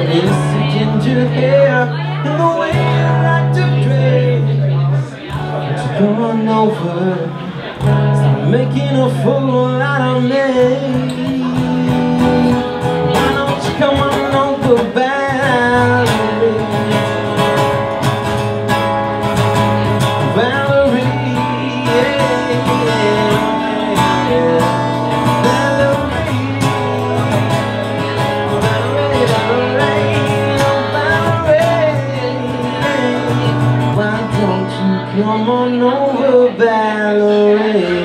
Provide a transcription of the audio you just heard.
It's the ginger hair and the way you like to dress. But you're going over, stop making a fool out of me. Why don't you come on over, Valerie? Valerie, come on over, Valerie.